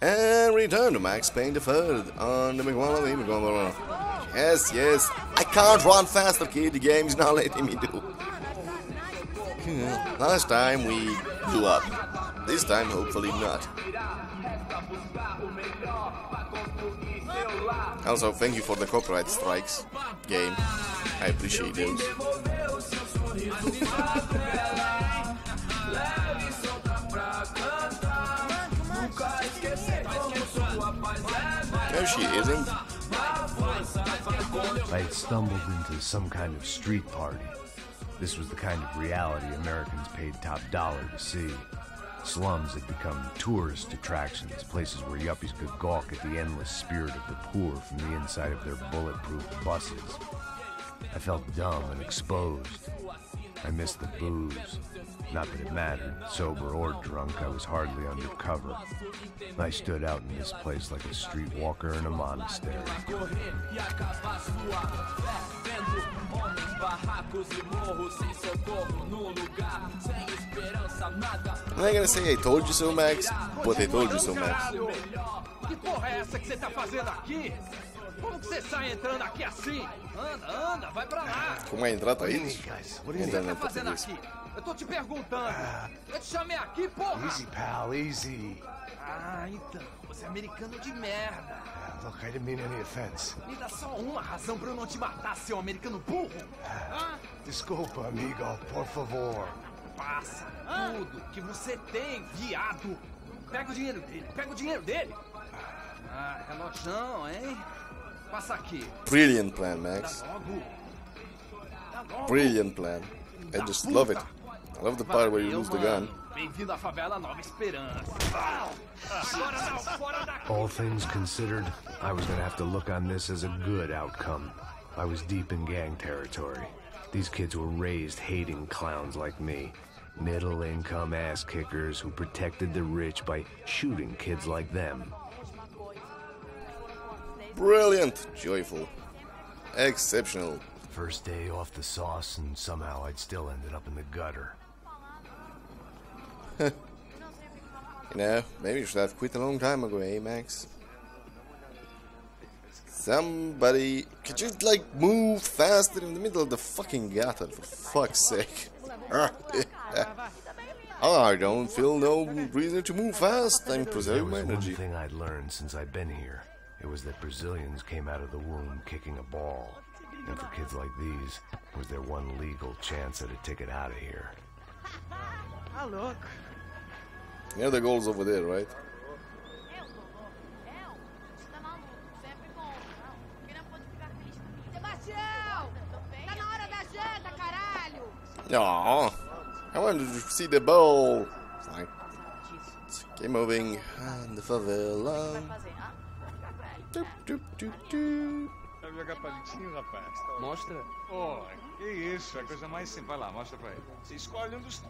And return to Max Payne the 3rd on the McWalla. Yes, yes. I can't run faster, kid. The game's not letting me do. Last time we blew up. This time, hopefully not. Also, thank you for the copyright strikes, game. I appreciate those. No, she isn't. I had stumbled into some kind of street party. This was the kind of reality Americans paid top dollar to see. Slums had become tourist attractions, places where yuppies could gawk at the endless spirit of the poor from the inside of their bulletproof buses. I felt dumb and exposed. I missed the booze. Not that it mattered, sober or drunk, I was hardly undercover. I stood out in this place like a streetwalker in a monastery. I'm not gonna say I told you so, Max, but I told you so, Max. Que porra é essa que você tá fazendo aqui? Como que você sai entrando aqui assim? Anda, anda, vai pra lá. Como é entrar, tá aí? O que você tá fazendo aqui? Eu tô te perguntando. Eu te chamei aqui, porra. Easy, pal, easy. Ah, então. Você é americano de merda. Look, I didn't mean any offense. Me dá só uma razão pra eu não te matar, seu americano burro. Desculpa, amigo, por favor. Passa tudo que você tem, viado. Pega o dinheiro dele, pega o dinheiro dele. Ah, relojão, hein? Passa aqui. Brilliant plan, Max. Dá logo. Brilliant plan. I just love it. I love the part where you lose the gun. Bem-vindo à favela Nova Esperança. All things considered, I was gonna have to look on this as a good outcome. I was deep in gang territory. These kids were raised hating clowns like me. Middle-income ass-kickers who protected the rich by shooting kids like them. Brilliant, joyful, exceptional. First day off the sauce, and somehow I'd still ended up in the gutter. You know, maybe you should have quit a long time ago, eh, Max? Somebody, could you, like, move faster in the middle of the fucking gutter, for fuck's sake? I don't feel no reason to move fast. I'm preserving my energy. One thing I'd learned since I've been here. It was that Brazilians came out of the womb kicking a ball. And for kids like these, it was their one legal chance at a ticket out of here. Ah, look. Yeah, the goal's over there, right? Aww, I wanted to see the ball. Fine. Keep moving. And the favela. Doop, doop, doop, doop. Vai jogar palitinho, rapaz? Mostra. Oh, que isso, é a coisa mais simples. Vai lá, mostra pra ele. Você escolhe um dos...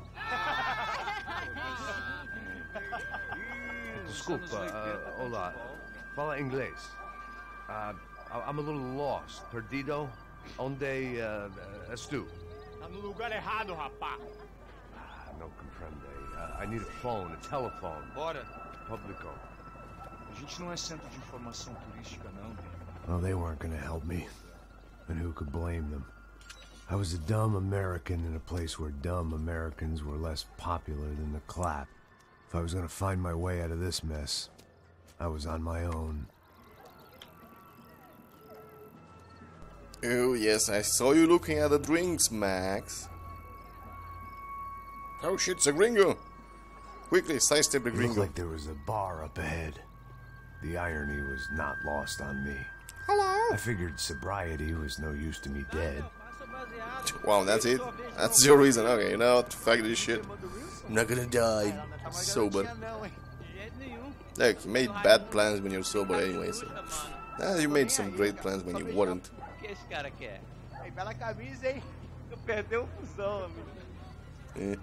Desculpa, olá. Fala inglês. I'm a little lost. Perdido? Onde estou? Tá no lugar errado, rapaz. Não compreende. I need a phone, a telephone. Bora. Publico. A gente não é centro de informação turística, não. Well, they weren't gonna help me. And who could blame them? I was a dumb American in a place where dumb Americans were less popular than the clap. If I was gonna find my way out of this mess, I was on my own. Oh, yes, I saw you looking at the drinks, Max. Oh shit, it's a gringo! Quickly, sidestep the It looked gringo. like there was a bar up ahead. The irony was not lost on me. Hello! I figured sobriety was no use to me dead. Wow, that's it? That's your reason? Okay, you know what? Fuck this shit. I'm not gonna die sober. Look, you made bad plans when you're sober anyway, so... you made some great plans when you weren't. O que esse cara quer? Bela camisa, hein? Tu perdeu o fusão, amigo. Yeah.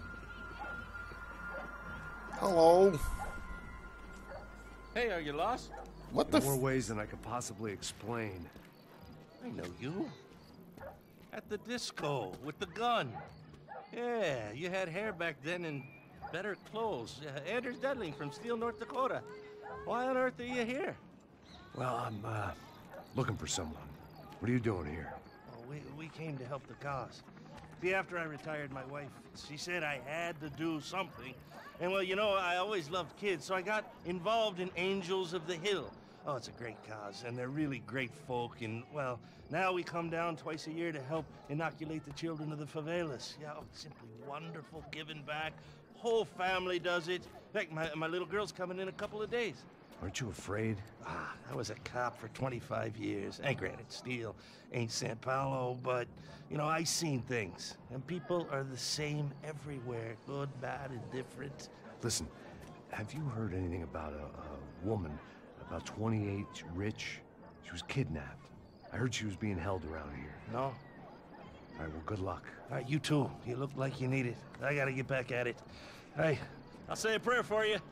Hello? Hey, are you lost? What the More ways than I could possibly explain. I know you. At the disco, with the gun. Yeah, you had hair back then and better clothes. Anders Dudley from Steele, North Dakota. Why on earth are you here? Well, I'm, looking for someone. What are you doing here? Oh, we came to help the cause. See, after I retired, my wife, she said I had to do something. And, well, you know, I always loved kids, so I got involved in Angels of the Hill. Oh, it's a great cause, and they're really great folk. And, well, now we come down twice a year to help inoculate the children of the favelas. Yeah, oh, simply wonderful, giving back. Whole family does it. In fact, my little girl's coming in a couple of days. Aren't you afraid? I was a cop for 25 years. And granted, steel ain't São Paulo, but, you know, I seen things. And people are the same everywhere. Good, bad, indifferent. Listen, have you heard anything about a woman, about 28, rich? She was kidnapped. I heard she was being held around here. No? All right, well, good luck. All right, you too. You look like you need it. I gotta get back at it. Hey, I'll say a prayer for you.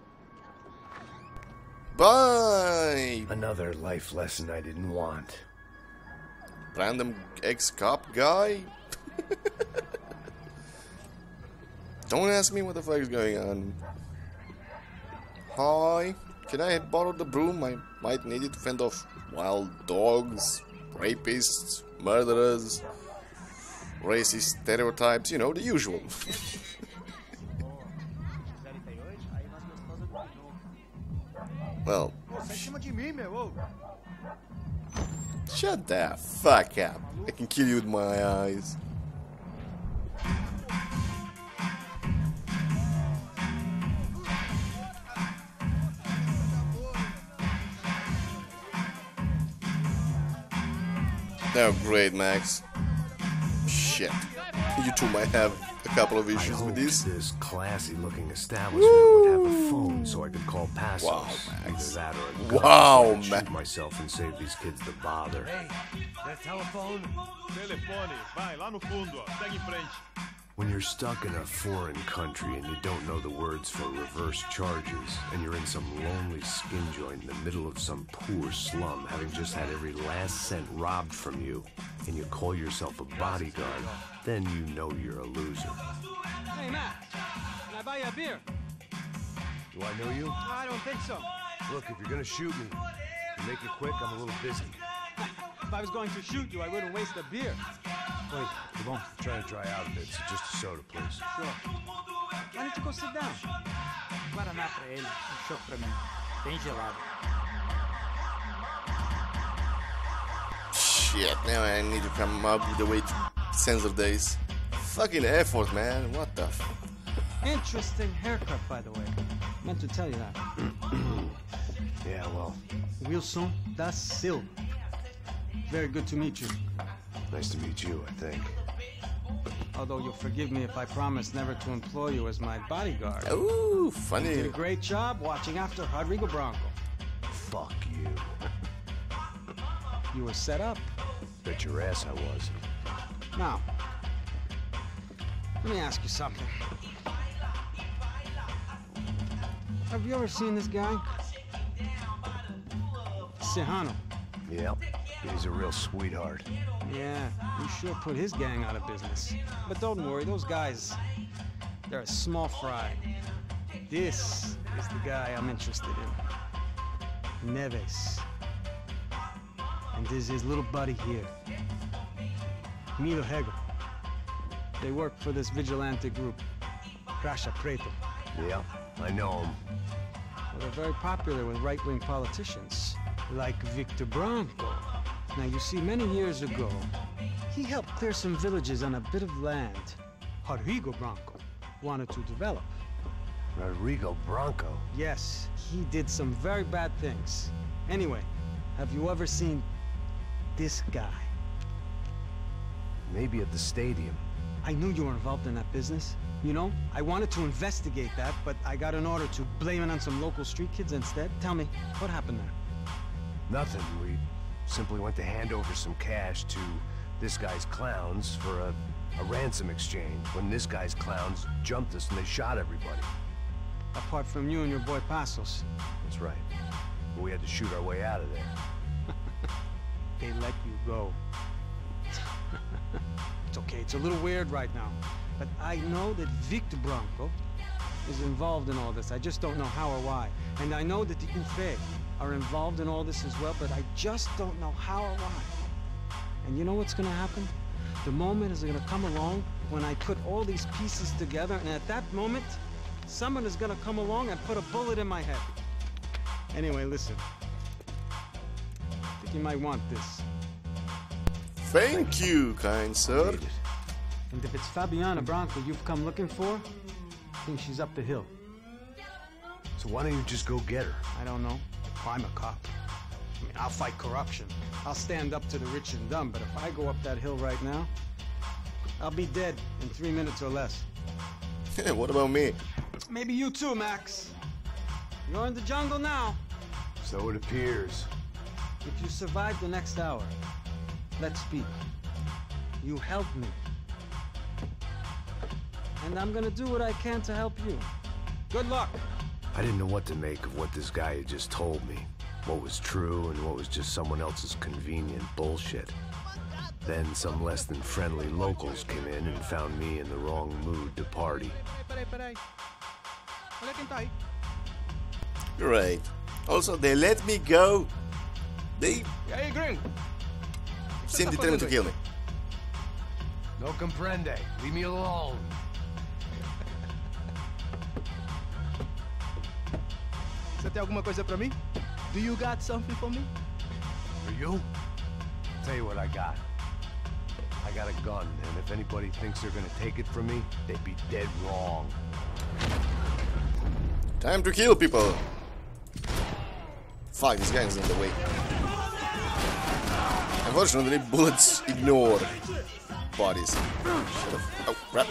Bye! Another life lesson I didn't want. Random ex-cop guy? Don't ask me what the fuck is going on. Hi, can I borrow the broom? I might need it to fend off wild dogs, rapists, murderers, racist stereotypes, you know, the usual. Well, shut the fuck up. I can kill you with my eyes. Oh, great, Max. Shit. You two might have a couple of issues with this. This classy-looking establishment would have a phone so I could call Passos. Wow, Max. Either that or a gun Wow, so I could Max. shoot myself and save these kids the bother. Hey, that telephone? Telefone, vai lá no fundo, ó. Segue em frente. When you're stuck in a foreign country and you don't know the words for reverse charges, and you're in some lonely skin joint in the middle of some poor slum, having just had every last cent robbed from you, and you call yourself a bodyguard, then you know you're a loser. Hey, Matt, can I buy you a beer? Do I know you? I don't think so. Look, if you're gonna shoot me, you make it quick, I'm a little busy. If I was going to shoot you, I wouldn't waste a beer. Wait, come on. I'm trying to dry out a bit, so just a soda, please. Sure. Why don't you go sit down? Guaraná pra ele, chopp pra mim. Bem gelado. Shit, now I need to come up with a way to censor this. Fucking effort, man. What the f... Interesting haircut, by the way. Meant to tell you that. Yeah, well, Wilson da Silva. Very good to meet you. nice to meet you, I think. Although you'll forgive me if I promise never to employ you as my bodyguard. Ooh, You did a funny. great job watching after Rodrigo Bronco. Fuck you. You were set up. Bet your ass I was. Now, let me ask you something. Have you ever seen this guy? Serrano. Yep, he's a real sweetheart. Yeah, he sure put his gang out of business. But don't worry, those guys, they're a small fry. This is the guy I'm interested in. Neves. And this is his little buddy here. Milo Hegel. They work for this vigilante group, Caixa Preto. Yep, I know him. Well, they're very popular with right-wing politicians, like Victor Branco. Now, you see, many years ago, he helped clear some villages on a bit of land Rodrigo Branco wanted to develop. Rodrigo Bronco. Yes, he did some very bad things. Anyway, have you ever seen this guy? Maybe at the stadium. I knew you were involved in that business. You know, I wanted to investigate that, but I got an order to blame it on some local street kids instead. Tell me, what happened there? Nothing. We simply went to hand over some cash to this guy's clowns for a ransom exchange when this guy's clowns jumped us and they shot everybody. Apart from you and your boy Passos. That's right. But we had to shoot our way out of there. They let you go. It's okay, it's a little weird right now. But I know that Victor Branco is involved in all this. I just don't know how or why. And I know that the Ufé are involved in all this as well, but I just don't know how or why. And you know what's gonna happen? The moment is gonna come along when I put all these pieces together, and at that moment, someone is gonna come along and put a bullet in my head. Anyway, listen. I think you might want this. Thank you, kind sir. And if it's Fabiana Branco you've come looking for, I think she's up the hill. So why don't you just go get her? I don't know. I'm a cop. I mean, I'll fight corruption. I'll stand up to the rich and dumb, but if I go up that hill right now, I'll be dead in 3 minutes or less. What about me? Maybe you too, Max. You're in the jungle now. So it appears. If you survive the next hour, let's speak. You help me. And I'm gonna do what I can to help you. Good luck. I didn't know what to make of what this guy had just told me. What was true and what was just someone else's convenient bullshit. Then some less than friendly locals came in and found me in the wrong mood to party. Great. Also, they let me go. They seem determined to kill me. No comprende. Leave me alone. Você tem alguma coisa pra mim? Do you got something for me? For you? Tell you what I got. I got a gun, and if anybody thinks they're gonna take it from me, they'd be dead wrong. Time to kill people. Fuck, this guy is in the way. Unfortunately, bullets ignore bodies. Shut up. Oh, crap.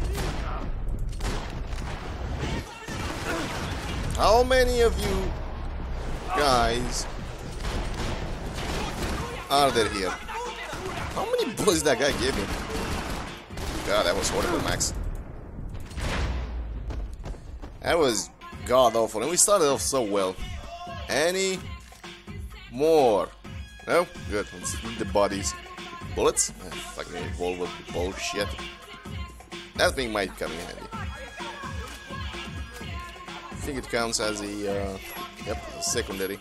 How many of you guys are there here? How many bullets that guy gave me? God, that was horrible, Max. That was god awful, and we started off so well. Any more? No? Good. Let's eat the bodies. Bullets? Fucking revolver bullshit. That thing might come in handy. I think it counts as a, secondary.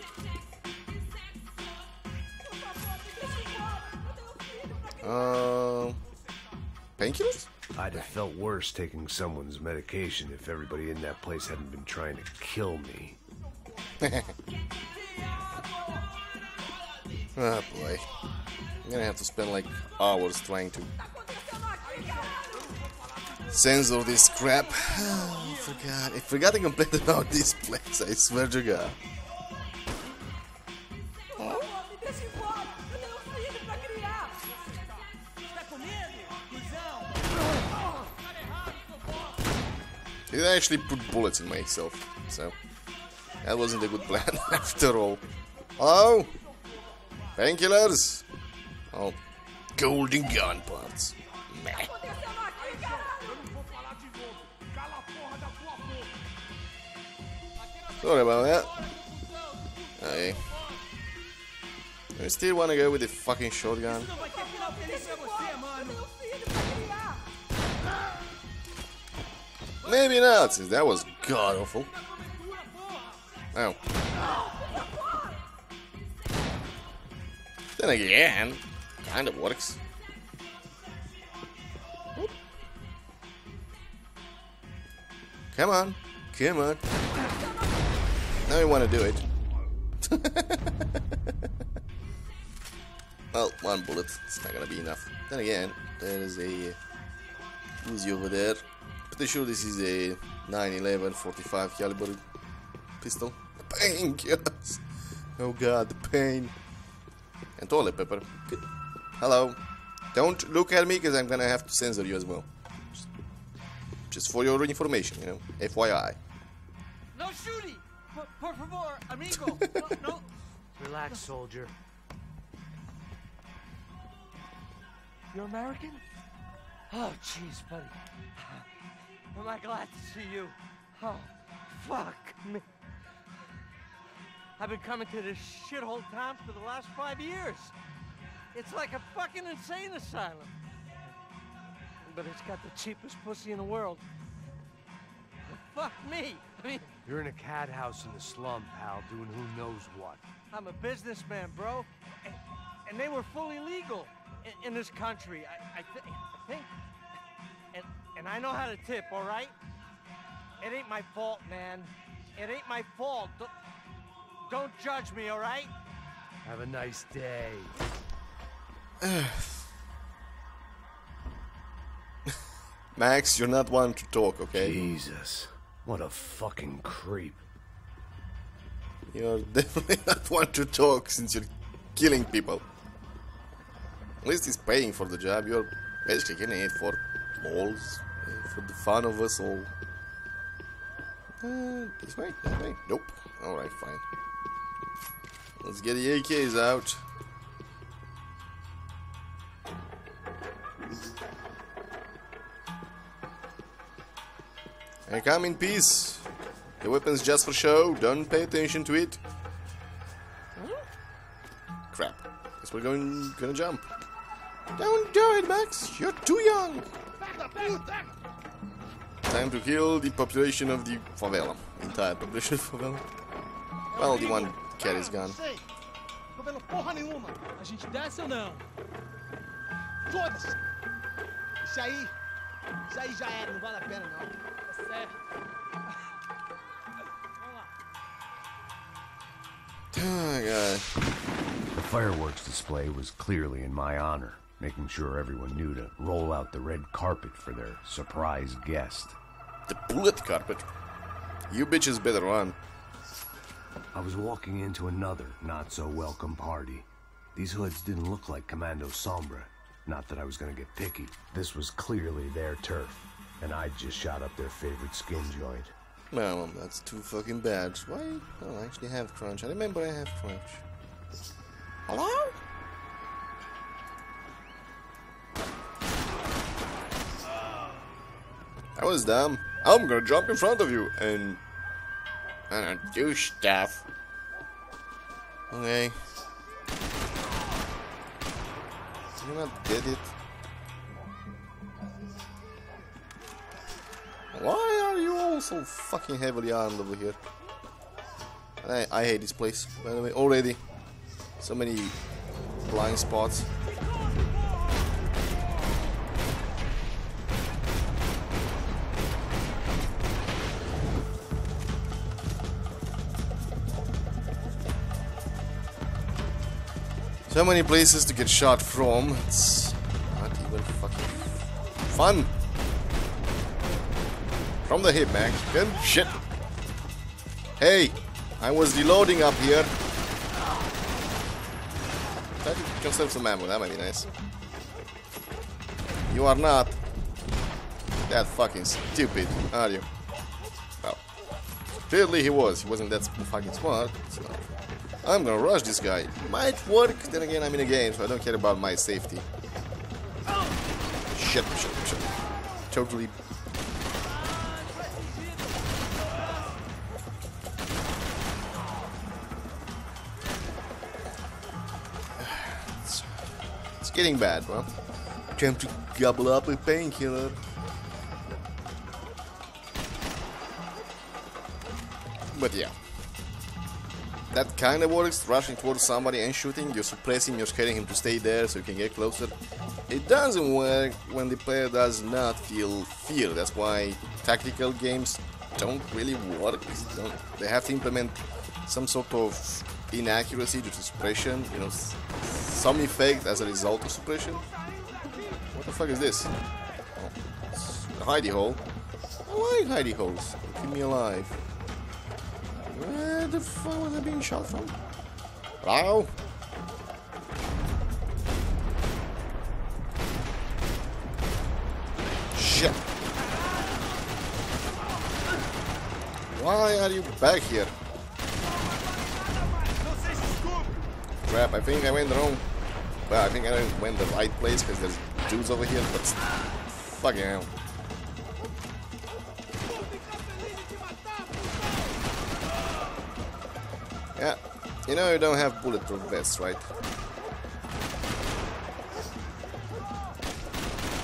Painkillers? I'd have felt worse taking someone's medication if everybody in that place hadn't been trying to kill me. Oh boy. I'm gonna have to spend like hours trying to censor this crap. I forgot completely about this place, I swear to God. He actually put bullets in myself, so that wasn't a good plan after all. Hello? Painkillers? Oh, golden gun parts. Meh. Sorry about that. Okay. I still want to go with the fucking shotgun. Maybe not, since that was god awful. Oh. Then again, kind of works. Whoop. Come on, come on. Now we want to do it. Well, one bullet, it's not gonna be enough. Then again, there is a Uzi over there. Pretty sure this is a 911 45 caliber pistol. Painkillers. Oh god, the pain. And toilet paper. Good. Hello. Don't look at me because I'm gonna have to censor you as well. Just for your information, you know. FYI. No shooting! Por favor, amigo! No. Relax, soldier. You're American? Oh, jeez, buddy. Am I glad to see you? Oh, fuck me. I've been coming to this shithole town for the last 5 years. It's like a fucking insane asylum. But it's got the cheapest pussy in the world. Fuck me. I mean, You're in a cat house in the slum, pal, doing who knows what. I'm a businessman, bro. And they were fully legal in this country. I think. And I know how to tip, all right? It ain't my fault, man. It ain't my fault. Don't judge me, all right? Have a nice day. Max, you're not one to talk, okay? Jesus. What a fucking creep. You're definitely not one to talk since you're killing people. At least he's paying for the job. You're basically getting it for balls, for the fun of us all. This way? That way? Nope. Alright, fine. Let's get the AKs out. I come in peace. The weapon's just for show. Don't pay attention to it. Crap. Guess we're gonna jump. Don't do it, Max. You're too young. Time to kill the population of the favela. Entire population of favela. Well, the one carries gun. Tô vendo porra nenhuma. A gente desce ou não? Foda-se. Isso aí já era, não vale a pena não. Tá certo. Oh, God. The fireworks display was clearly in my honor, making sure everyone knew to roll out the red carpet for their surprise guest. The bullet carpet? You bitches better run. I was walking into another not-so-welcome party. These hoods didn't look like Commando Sombra. Not that I was gonna get picky. This was clearly their turf, and I just shot up their favorite skin joint. Well, that's too fucking bad. Why? Oh, I actually have crunch. I remember I have crunch. Hello? That was dumb. I'm gonna jump in front of you and do stuff. Okay. You not did it. Why are you all so fucking heavily armed over here? I hate this place, by the way, already. So many blind spots. So many places to get shot from. It's not even fucking fun. From the hip, man. Good shit. Hey, I was reloading up here. Try to conserve some ammo. That might be nice. You are not that fucking stupid, are you? Well, clearly he was. He wasn't that fucking smart. So I'm gonna rush this guy. Might work. Then again, I'm in a game, so I don't care about my safety. Shit. Totally. It's getting bad, bro. Time to gobble up a painkiller. But yeah. That kind of works, rushing towards somebody and shooting, you're suppressing, you're scaring him to stay there so you can get closer. It doesn't work when the player does not feel fear. That's why tactical games don't really work. They have to implement some sort of inaccuracy due to suppression, you know, some effect as a result of suppression. What the fuck is this? Oh, it's a hidey hole. I like hidey holes. Keep me alive. Where the fuck was I being shot from? Hello? Shit. Why are you back here? Crap, I think I went wrong. Well, I think I went the right place because there's dudes over here, but fucking hell. Yeah, you know you don't have bulletproof vests, right?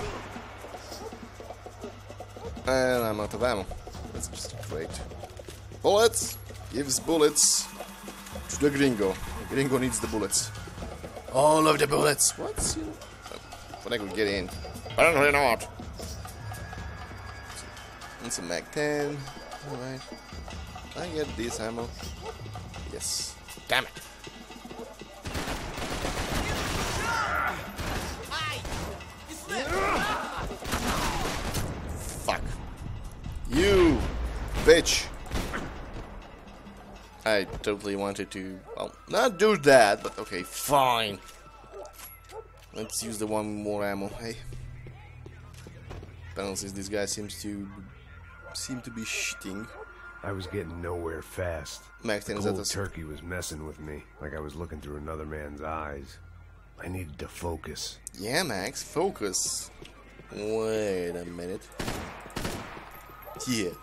And I'm out of ammo. That's just great. Bullets! Gives bullets to the gringo. The gringo needs the bullets. All of the bullets! What? But I could get in. Apparently not! It's a Mag 10. Alright. I get this ammo. Yes. Damn it! Fuck. You bitch! I totally wanted to, well, not do that, but okay, fine. Let's use the one more ammo, hey. Penalties, this guy seem to be shitting. I was getting nowhere fast. Max 10 is Cold turkey was messing with me, like I was looking through another man's eyes. I needed to focus. Yeah, Max, focus. Wait a minute. Yeah.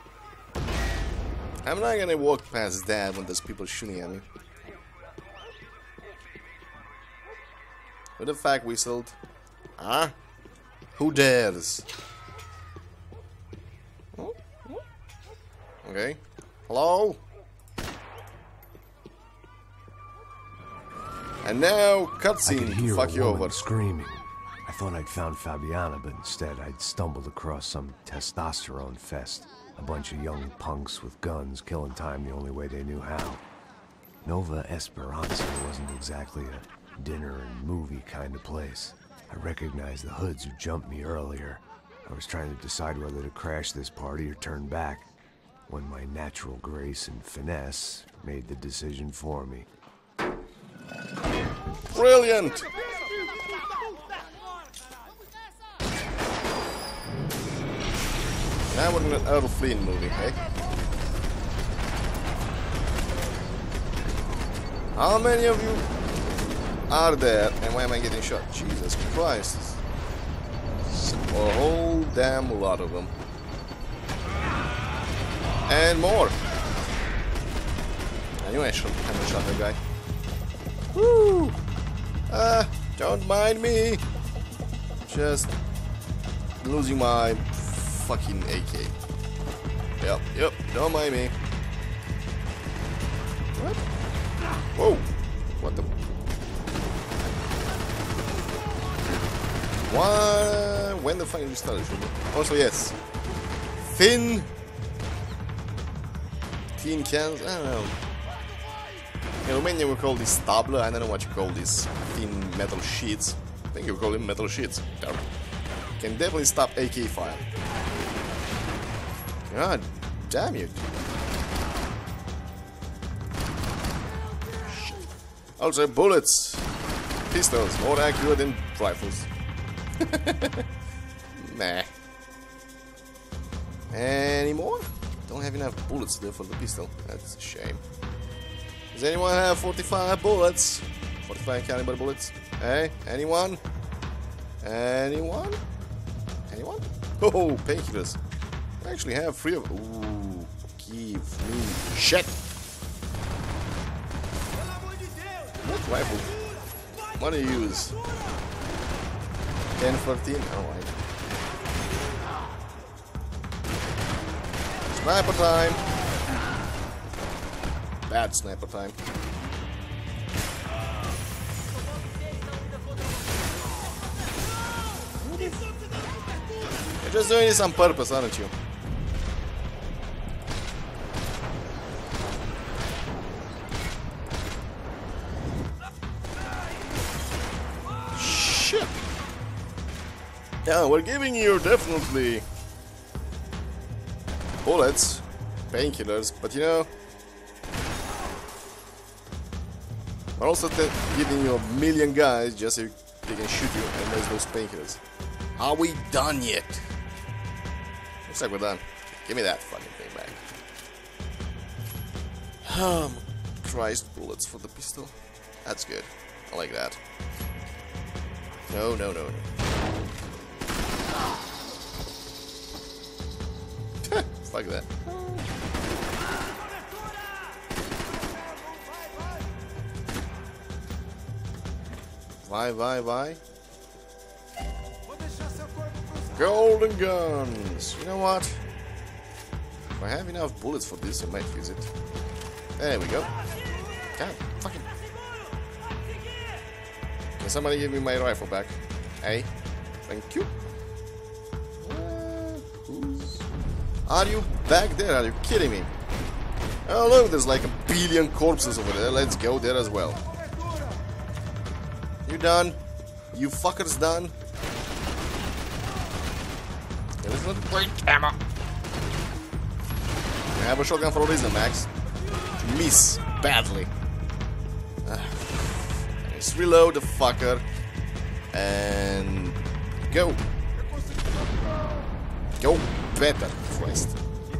I'm not gonna walk past that when there's people shooting at me. Who the fuck whistled? Huh? Who dares? Oh? Okay. Hello? And now, cutscene to fuck you over. Screaming. I thought I'd found Fabiana, but instead I'd stumbled across some testosterone fest. A bunch of young punks with guns killing time the only way they knew how. Nova Esperanza wasn't exactly a dinner and movie kind of place. I recognized the hoods who jumped me earlier. I was trying to decide whether to crash this party or turn back, when my natural grace and finesse made the decision for me. Brilliant! Now we're in an Earl Flynn movie, hey? How many of you are there? And why am I getting shot? Jesus Christ. A whole damn lot of them. And more. Anyway, I haven't shot that guy. Woo! Don't mind me. Just losing my fucking AK. Yep, don't mind me. What? Whoa! What the? What? When the fuck did you start it? Also, yes. Thin cans? I don't know. In Romania we call this tabla. I don't know what you call these thin metal sheets. I think you call them metal sheets. Can definitely stop AK fire. God damn it. Shit. Also bullets. Pistols more accurate than rifles. Meh. Any more? Don't have enough bullets there for the pistol. That's a shame. Does anyone have 45 bullets? 45 caliber bullets? Hey, anyone? Anyone? Anyone? Oh, painkillers. I actually have 3 of them. Ooh, give me shit. What rifle? What do you use? 10, 13? Alright. Sniper time! Bad sniper time. You're just doing this on purpose, aren't you? Shit! Yeah, we're giving you definitely bullets, painkillers, but you know, we're also giving you a million guys just so they can shoot you and there's those painkillers. Are we done yet? Looks like we're done. Give me that fucking thing back. Christ, bullets for the pistol. That's good. I like that. No, no, no, no. Fuck that. Why? Golden guns. You know what? I have enough bullets for this, I might use it. There we go. God, fucking. Can somebody give me my rifle back? Hey, thank you. Are you back there? Are you kidding me? Oh look, there's like a billion corpses over there. Let's go there as well. You done? You fuckers done? There is not great ammo. I have a shotgun for a reason, Max. To miss badly. Let's reload the fucker and go. Go better, Christ.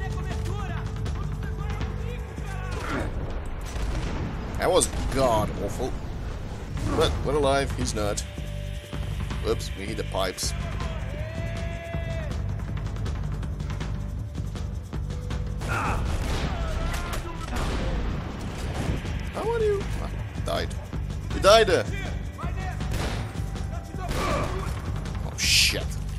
That was god awful. But we're alive, he's not. Oops, we hit the pipes. How are you? Ah, died. You died! Oh shit.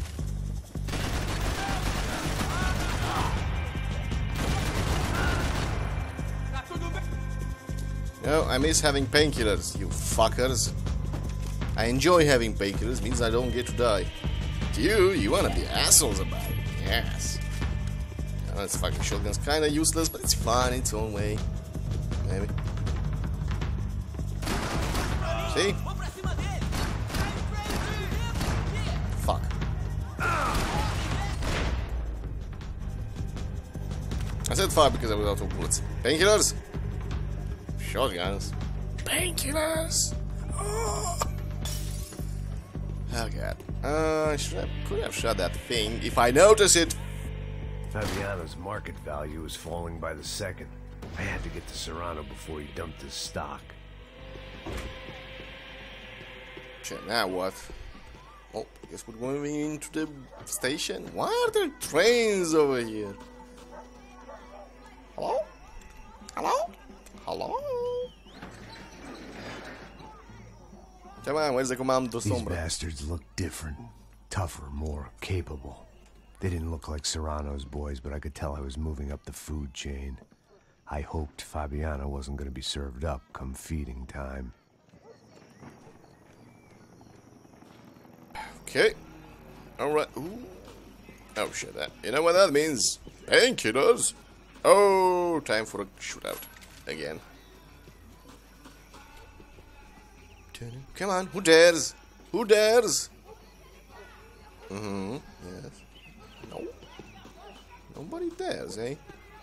No, I miss having painkillers, you fuckers. I enjoy having painkillers, means I don't get to die. You wanna be assholes about it. Yes. Oh, this fucking shotgun's kinda useless, but it's fun in its own way. Maybe. See? Fuck. I said fuck because I was out of bullets. Painkillers? Shotguns. Painkillers! Oh. Oh god. Could have shot that thing if I noticed it. Fabiano's market value is falling by the second. I had to get to Serrano before he dumped his stock. Shit, now what? Oh, I guess we're going into the station. Why are there trains over here? Hello? Hello? Hello? Come on, where's the Comando These Sombra? bastards look different. Tougher, more capable. They didn't look like Serrano's boys, but I could tell I was moving up the food chain. I hoped Fabiano wasn't going to be served up come feeding time. Okay. Alright. Ooh. Oh shit, that. You know what that means? Painkillers. Oh, time for a shootout. Again. Come on, who dares? Who dares? Mm-hmm, yes. No. Nobody dares, eh?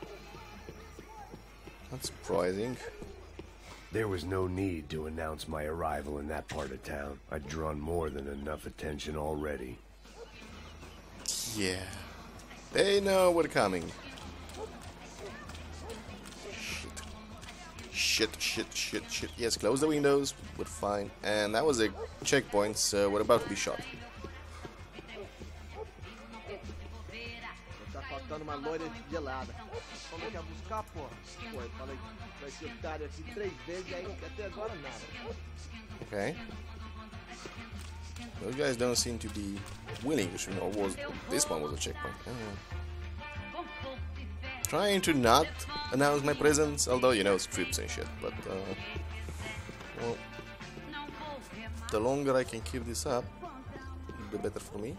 That's surprising. There was no need to announce my arrival in that part of town. I'd drawn more than enough attention already. Yeah. They know we're coming. Shit. Yes, close the windows. We're fine. And that was a checkpoint, so we're about to be shot. Tá faltando uma loira gelada. Como é que é buscar, porra? Pô, eu falei que vai ser otário aqui 3 vezes e aí até agora nada. Okay. Those guys don't seem to be willing to shoot. Or was this one was a checkpoint? Trying to not announce my presence, although you know strips and shit. But well, the longer I can keep this up, the better for me.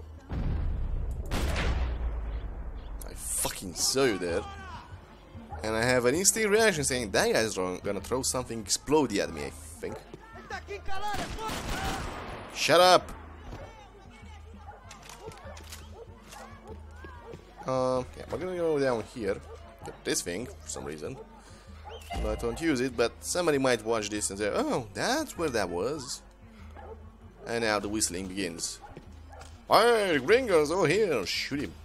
I fucking saw you there, and I have an instant reaction saying that guy's gonna throw something explodey at me. I think. Shut up! Yeah, we're gonna go down here, get this thing for some reason. But I don't use it, but somebody might watch this and say, oh, that's where that was. And now the whistling begins. Hey, gringos over here, shoot him.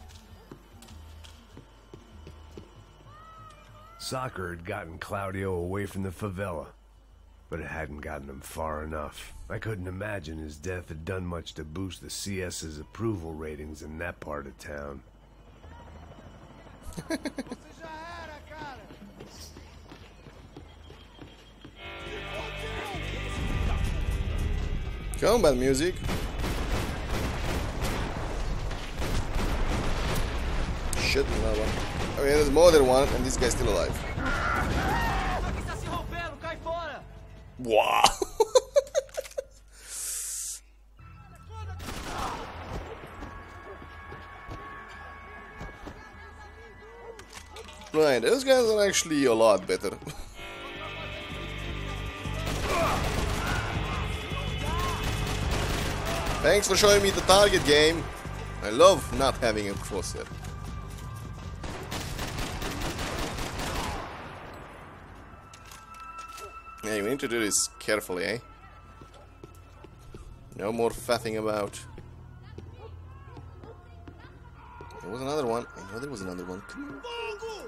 Soccer had gotten Claudio away from the favela, but it hadn't gotten him far enough. I couldn't imagine his death had done much to boost the CS's approval ratings in that part of town. Combat music. Shit, another one. Okay, there's more than one, and this guy's still alive. Wow. Right, those guys are actually a lot better. Thanks for showing me the target game. I love not having a crosshair. Yeah, we need to do this carefully, eh? No more faffing about. There was another one. I know there was another one. Come on.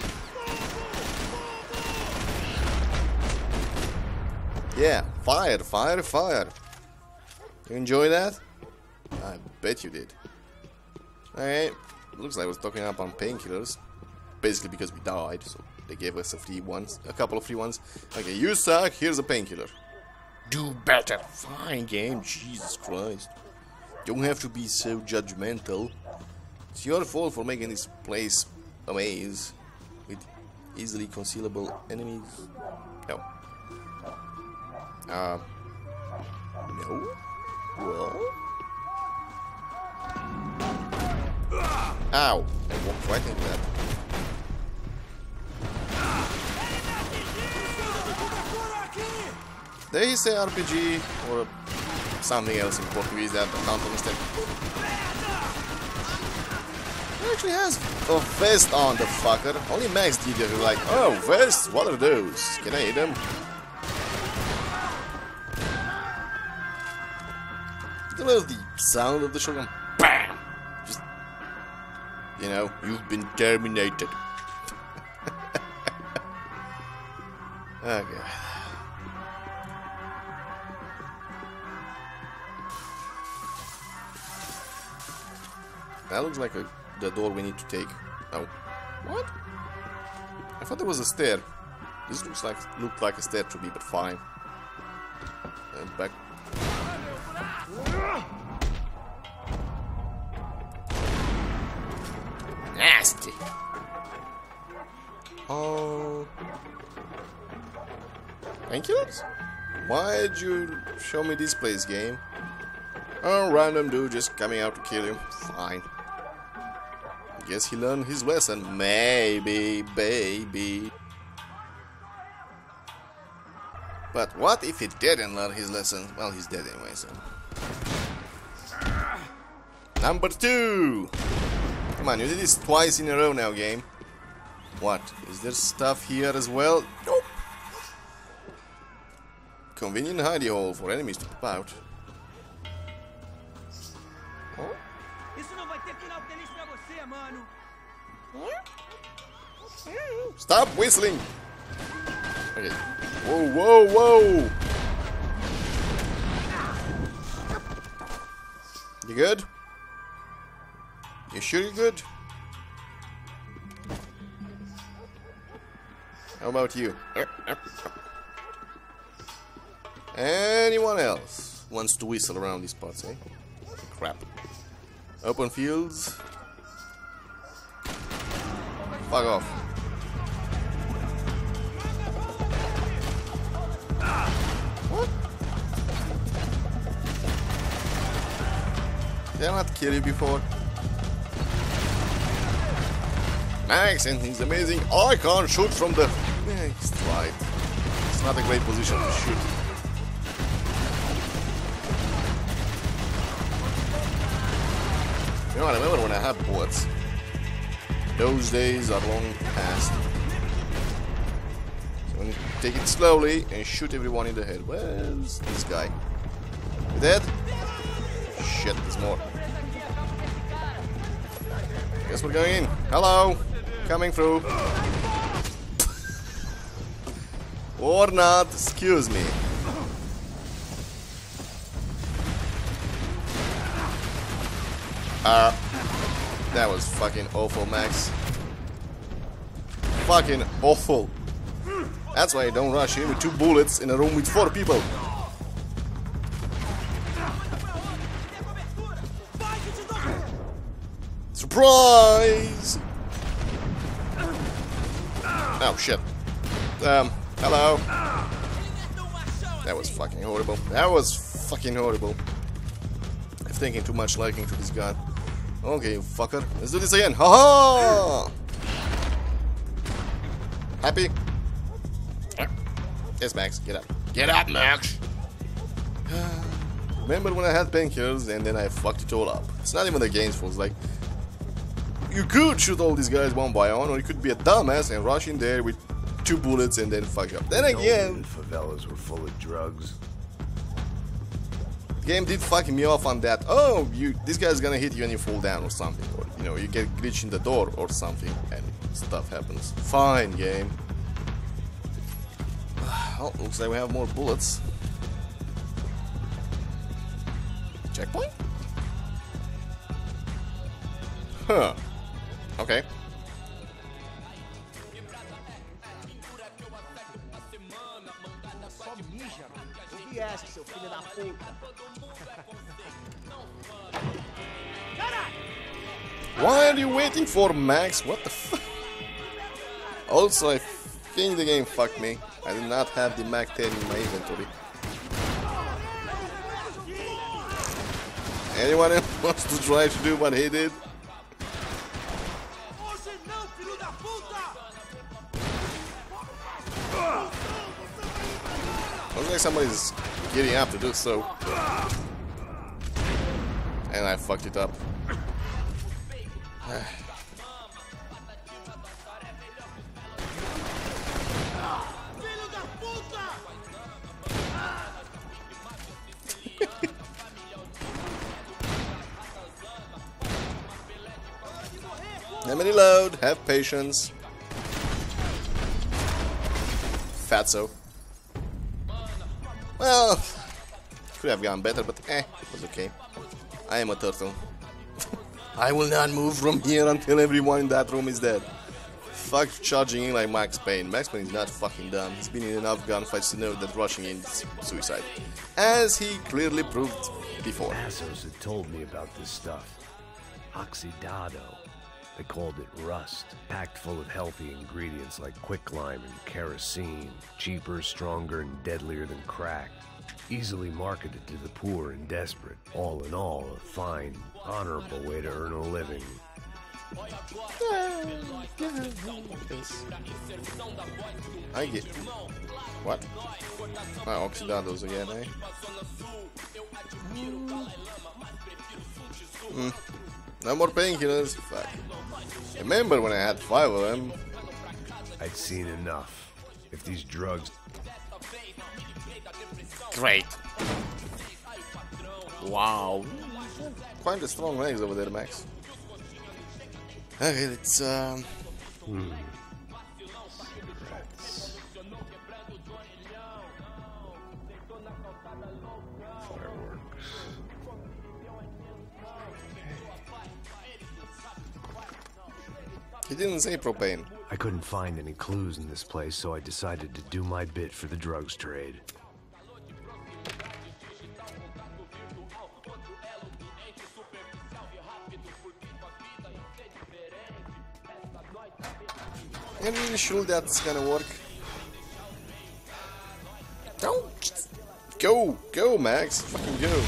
Yeah, fire, fire, fire. You enjoy that? I bet you did. Alright, looks like we're stocking up on painkillers. Basically because we died, so they gave us a couple of free ones. Okay, you suck, here's a painkiller. Do better. Fine game, Jesus Christ. Don't have to be so judgmental. It's your fault for making this place a maze with easily concealable enemies. No. No? What? Ow! I walked right into that. They say RPG or something else in Portuguese that I can't understand. He actually has a vest on, the fucker. Only Max did it. Like, oh, vests? What are those? Can I eat them? I love the sound of the shotgun. BAM! Just, you know, you've been terminated. Okay. That looks like the door we need to take. Oh, what? I thought there was a stair. This looked like a stair to me, but fine. And back. Nasty. Oh. Painkillers? Why'd you show me this place, game? Oh, random dude just coming out to kill you. Fine. Guess he learned his lesson. Maybe, baby. But what if he didn't learn his lesson? Well, he's dead anyway, so. Number 2! Come on, you did this twice in a row now, game. What? Is there stuff here as well? Nope. Convenient hidey hole for enemies to pop out. Oh? Stop whistling! Okay. Whoa, whoa, whoa! You good? You sure you're good? How about you? Anyone else wants to whistle around these parts, eh? Crap. Open fields. Fuck off. What? Did I not kill you before? Max, and he's amazing. I can't shoot from the... Yeah, he's right. It's not a great position to shoot. You know, I remember when I had bullets. Those days are long past. So I'm gonna take it slowly and shoot everyone in the head. Where's this guy? You dead? Shit, there's more. Guess we're going in. Hello! Coming through. Or not, excuse me. That was fucking awful, Max. Fucking awful. That's why I don't rush in with 2 bullets in a room with 4 people. Surprise! Oh shit. Hello. That was fucking horrible. That was fucking horrible. I'm thinking too much liking to this guy. Okay, you fucker. Let's do this again. Ha ha! Happy? Yes, Max. Get up. Get up, Max! Remember when I had painkillers and then I fucked it all up? It's not even the game's fault. It's like, you could shoot all these guys one by one, or you could be a dumbass and rush in there with 2 bullets and then fuck up. Then again, the favelas were full of drugs. the game did fuck me off on that. Oh, this guy's gonna hit you and you fall down or something, or you know, you get glitched in the door or something, and stuff happens. Fine, game. Oh, looks like we have more bullets. Checkpoint? Huh. Okay. Só mija, eu vi essa, seu filho da puta. Why are you waiting for, Max? What the fuck? Also, I think the game fucked me. I did not have the Mac 10 in my inventory. Anyone else wants to try to do what he did? Looks like somebody's getting up to do so. And I fucked it up. Let me reload. Have patience. Fatso. Well, could have gone better, but it was okay. I am a turtle. I will not move from here until everyone in that room is dead. Fuck charging in like Max Payne. Max Payne is not fucking dumb. He's been in enough gunfights to know that rushing in is suicide. As he clearly proved before. Assos had told me about this stuff. Oxidado. They called it rust, packed full of healthy ingredients like quicklime and kerosene, cheaper, stronger, and deadlier than crack. Easily marketed to the poor and desperate. All in all, a fine, honorable way to earn a living. I get... What? Oh, Oxidados again, eh? No more painkillers. Fuck. Remember when I had 5 of them? I'd seen enough. If these drugs... Great. Wow. Quite a strong legs over there, Max. Okay, let's Cigarettes. Fireworks. He didn't say propane. I couldn't find any clues in this place, so I decided to do my bit for the drugs trade. I'm really sure that's gonna work. Go! Go, Max! Fucking go!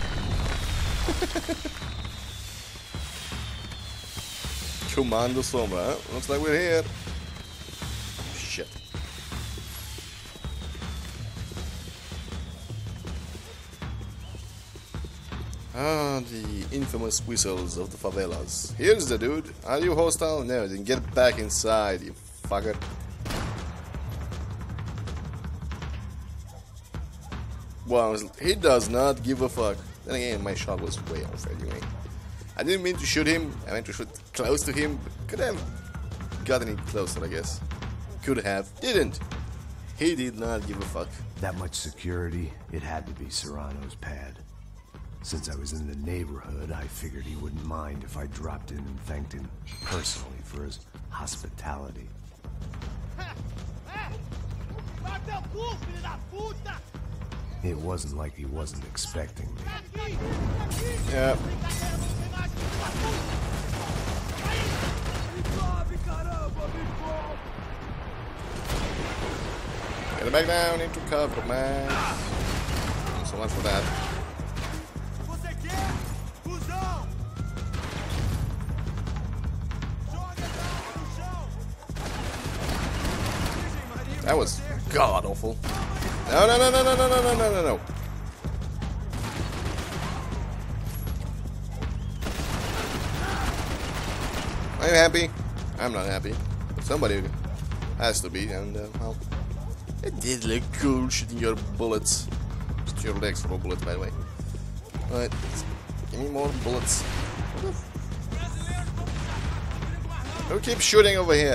Commando Sombra, huh? Looks like we're here. Shit. Ah, the infamous whistles of the favelas. Here's the dude. Are you hostile? No, then get back inside, you fucker. Wow, he does not give a fuck. Then again, my shot was way off anyway. I didn't mean to shoot him. I meant to shoot close to him. Could have gotten it closer, I guess. Could have. Didn't. He did not give a fuck. That much security, it had to be Serrano's pad. Since I was in the neighborhood, I figured he wouldn't mind if I dropped in and thanked him personally for his hospitality. It wasn't like he wasn't expecting me. Yeah. Get back down into cover, man. So much for that. That was god awful. No, no, no, no, no, no, no, no, no, no, no. Are you happy? I'm not happy. Somebody has to be, and well, it did look cool shooting your bullets. Just your legs for bullets, by the way. But give me more bullets. Who keeps shooting over here?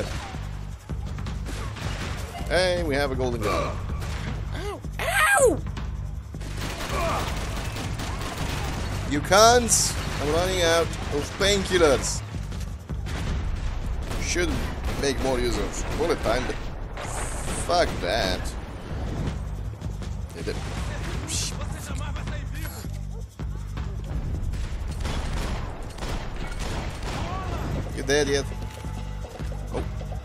Hey, we have a golden gun. Ow! Ow! You can't! I'm running out of painkillers. Should make more use of bullet time, but fuck that. You dead yet? Oh.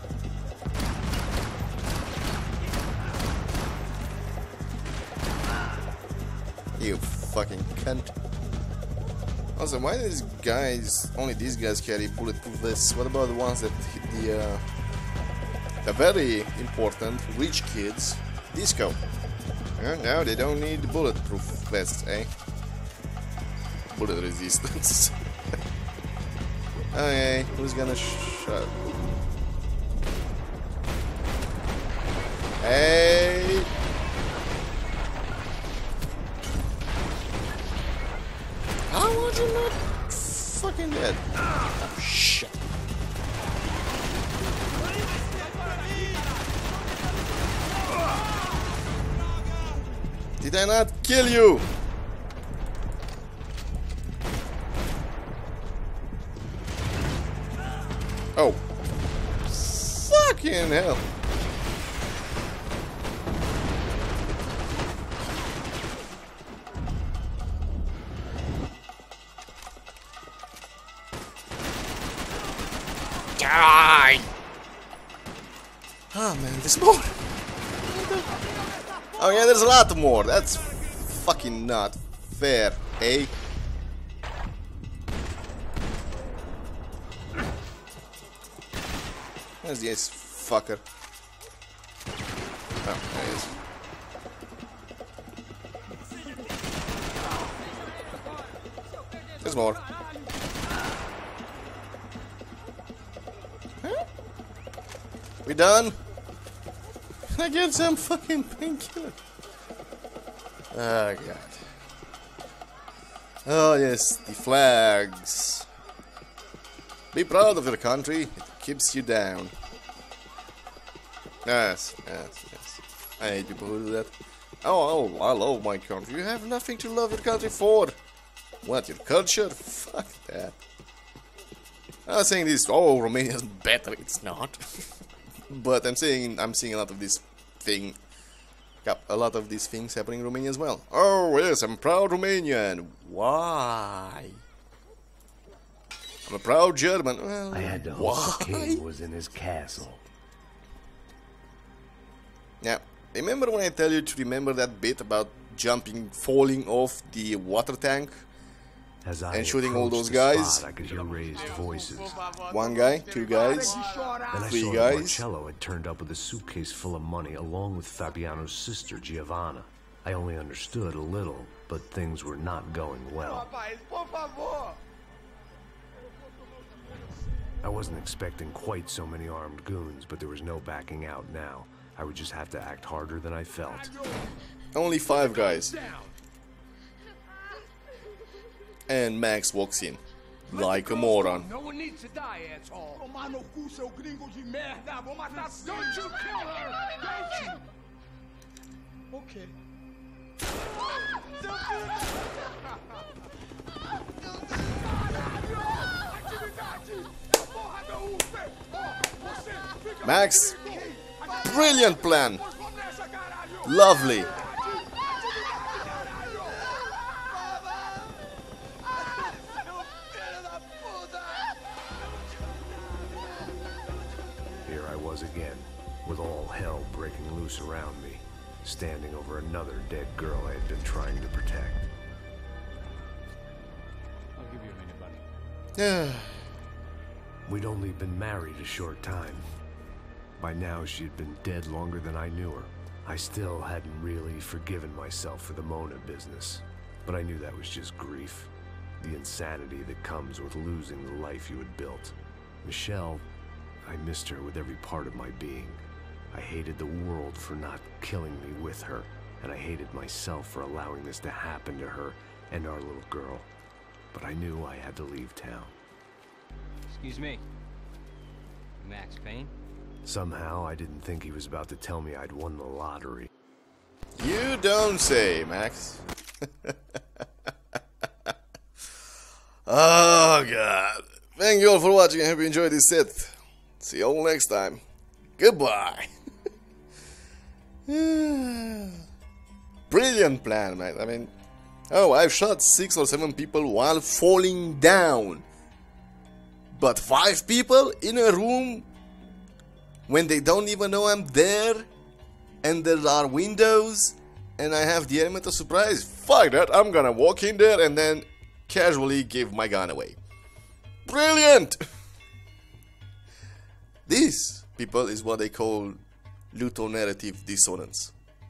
You fucking cunt. Also, why do these guys, only these guys carry bulletproof vests? What about the ones that hit the very important rich kids disco? No, they don't need the bulletproof vests, eh? Bullet resistance. Okay, who's gonna shut? Hey! How are you not fucking dead? Oh, shit. Did I not kill you? Oh. Fucking hell. Die! Oh man, there's more. Oh yeah, there's a lot more. That's fucking not fair, eh? Where's this fucker? Oh, there he is. There's more. Huh? We done? Can I get some fucking painkiller? Oh god. Oh yes, the flags. Be proud of your country. It keeps you down. Yes, yes, yes. I hate people who do that. Oh, I love my country. You have nothing to love your country for. What, your culture? Fuck that. I was saying this, oh, Romania's better. It's not. But I'm seeing a lot of this thing. A lot of these things happening in Romania as well. Oh, yes, I'm proud Romanian. Why? I'm a proud German. Well, I had to hope the king was in his castle. Yeah, remember when I tell you to remember that bit about jumping, falling off the water tank? And shooting all those guys? Spot, I could hear raised voices. One guy, two guys, Then I three saw guys. Marcello had turned up with a suitcase full of money along with Fabiano's sister, Giovanna. I only understood a little, but things were not going well. I wasn't expecting quite so many armed goons, but there was no backing out now. I would just have to act harder than I felt. Only 5 guys. And Max walks in. Like a moron. No one needs to die, asshole. Don't you kill her! Don't you? Okay. Max, brilliant plan. Lovely. Here I was again, with all hell breaking loose around me. standing over another dead girl I had been trying to protect. I'll give you a minute, buddy. Yeah. We'd only been married a short time. By now, she had been dead longer than I knew her. I still hadn't really forgiven myself for the Mona business, but I knew that was just grief. The insanity that comes with losing the life you had built. Michelle, I missed her with every part of my being. I hated the world for not killing me with her, and I hated myself for allowing this to happen to her and our little girl. But I knew I had to leave town. Excuse me. Max Payne? Somehow, I didn't think he was about to tell me I'd won the lottery. You don't say, Max. Oh, God. Thank you all for watching. I hope you enjoyed this set. See you all next time. Goodbye. Brilliant plan, man. I mean, oh, I've shot 6 or 7 people while falling down. But 5 people in a room when they don't even know I'm there, and there are windows, and I have the element of surprise. Fuck that, I'm gonna walk in there and then casually give my gun away. Brilliant! This, people, is what they call luto narrative dissonance.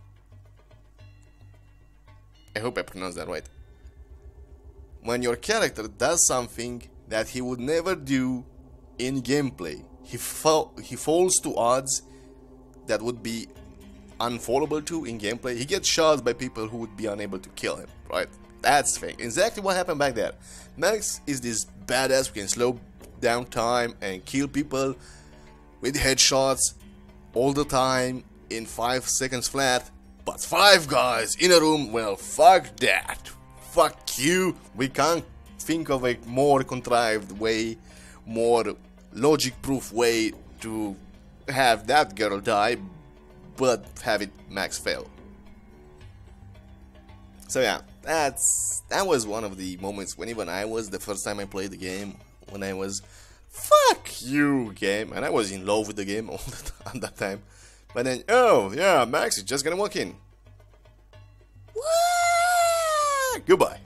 I hope I pronounced that right. When your character does something that he would never do in gameplay, he falls to odds that would be unfallable to in gameplay. He gets shot by people who would be unable to kill him, right? That's fake. Exactly what happened back there. Max is this badass who can slow down time and kill people with headshots all the time in 5 seconds flat. But 5 guys in a room, well, fuck that. Fuck you. We can't think of a more contrived way, more logic-proof way to have that girl die, but have it Max fail. So yeah, that was one of the moments when even I was, the first time I played the game, when I was, fuck you game, and I was in love with the game all the time, at that time. But then, oh yeah, Max is just gonna walk in. What? Goodbye.